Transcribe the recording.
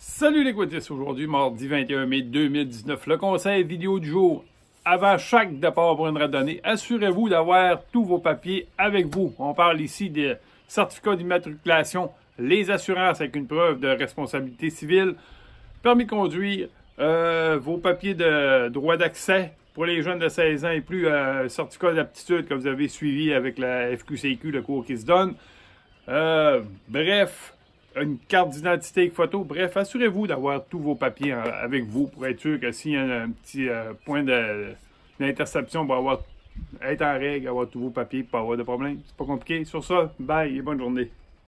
Salut les quadristes, aujourd'hui, mardi 21 mai 2019. Le conseil vidéo du jour. Avant chaque départ pour une randonnée, assurez-vous d'avoir tous vos papiers avec vous. On parle ici des certificats d'immatriculation, les assurances avec une preuve de responsabilité civile, permis de conduire, vos papiers de droit d'accès pour les jeunes de 16 ans et plus, certificat d'aptitude que vous avez suivi avec la FQCQ, le cours qui se donne. Bref, une carte d'identité avec photo. Bref, assurez-vous d'avoir tous vos papiers avec vous pour être sûr que s'il y a un petit point d'interception, pour être en règle, avoir tous vos papiers pour pas avoir de problème. C'est pas compliqué. Sur ça, bye et bonne journée.